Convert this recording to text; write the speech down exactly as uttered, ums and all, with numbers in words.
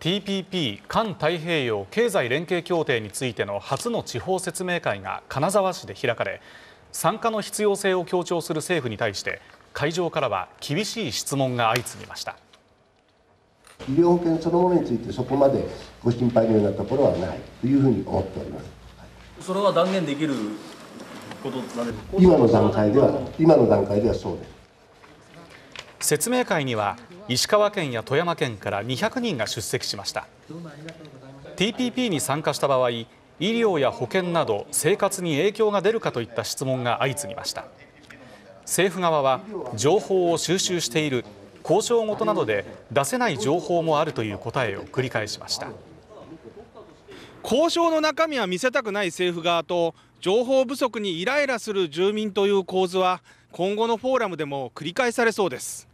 ティーピーピー 環太平洋経済連携協定についての初の地方説明会が金沢市で開かれ、参加の必要性を強調する政府に対して会場からは厳しい質問が相次ぎました。 医療保険そのものについてそこまでご心配のようなところはないというふうに思っております。 それは断言できることなんですか？ 今の段階では今の段階ではそうです。 説明会には石川県や富山県からにひゃくにんが出席しました。 ティーピーピー に参加した場合、医療や保険など生活に影響が出るかといった質問が相次ぎました。政府側は情報を収集している、交渉事などで出せない情報もあるという答えを繰り返しました。 交渉の中身は見せたくない政府側と情報不足にイライラする住民という構図は今後のフォーラムでも繰り返されそうです。